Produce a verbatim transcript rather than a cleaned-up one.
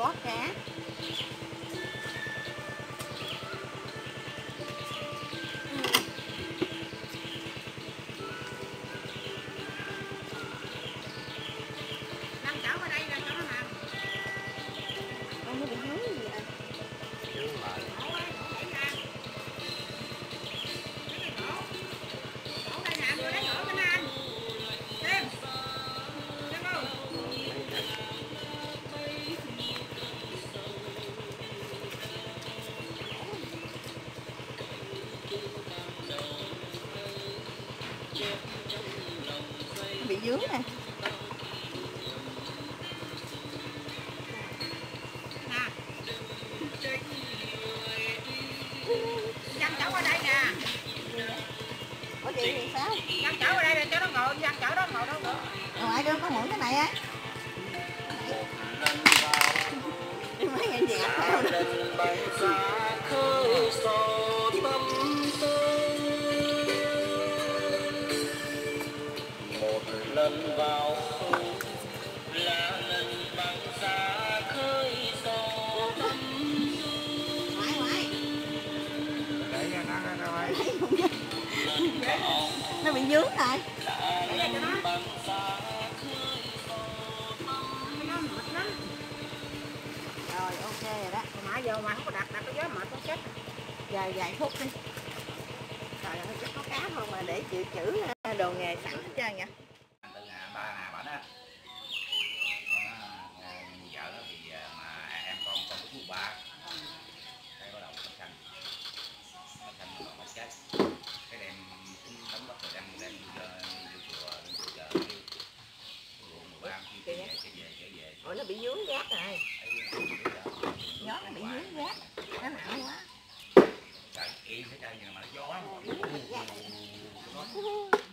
có cá. Năm chảo ở đây là cho nó nằm. Ông nó bị hướng gì vậy? Hướng lại. Đổ ấy, đổ đẩy ra. Đổ. Đổ đây nè, vừa lấy đổ bên anh. Xem. Xem không? Nó bị dướng nè. Nè. Văng chảo ở đây nè. Có chuyện thì sao? Văng chảo ở đây là cho nó ngồi, văng chảo đó ngồi đâu nữa. Ngoại đưa con mượn cái này á. Mấy ngày dẹp theo đó. Một lần vào khu là lần bằng xa khơi gió tâm tư. Ngoại ngoại. Để cho nó ra ngoài. Nó bị dướng rồi. Để đây cho nó. Nó mệt lắm. Rồi ok rồi đó. Mà giờ mà không có đặt, đặt cái gió mệt nó chết. Giờ vài phút đi. Trời ơi, chắc có cá không mà để chịu chữ đồ nghề sẵn hết trơn nha. Từ nhà ba nhà bển á, vợ nó thì mà em con con của ba, cái bắt đầu nó xanh, nó xanh nó bắt chết, cái đem đóng bắt rồi đem đem vô chùa lên chùa chờ đi, ruộng mười ba khi trở về trở về trở về. Ủa nó bị dướng gác rồi. Gió nó bị dướng gác, nó nặng quá. Trời yên hết trơn nhưng mà nó gió. Nó